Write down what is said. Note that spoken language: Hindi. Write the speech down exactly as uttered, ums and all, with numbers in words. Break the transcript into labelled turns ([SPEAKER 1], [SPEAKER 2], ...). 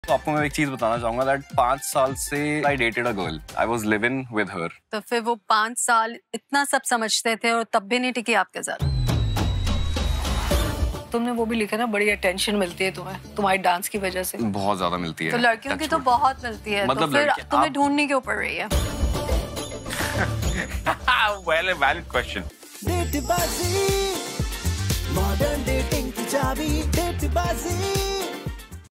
[SPEAKER 1] तो आपको मैं एक चीज बताना चाहूंगा दैट पांच साल से I dated a girl, I was living with her.
[SPEAKER 2] तो फिर वो पांच साल इतना सब समझते थे और तब भी नहीं टिकी आपके साथ?
[SPEAKER 3] तुमने वो भी लिखा ना, बड़ी अटेंशन मिलती है तुम्हें तुम्हारी डांस की वजह से।
[SPEAKER 1] बहुत ज्यादा मिलती है।
[SPEAKER 2] तो लड़कियों की तो बहुत मिलती है,
[SPEAKER 1] मतलब
[SPEAKER 2] तो फिर तुम्हें
[SPEAKER 1] आप...
[SPEAKER 2] ढूंढनी क्यों पड़ रही है?
[SPEAKER 1] well, a valid question.
[SPEAKER 4] डेटबाजी, मॉडर्न डेटिंग की चाबी, डेटबाजी।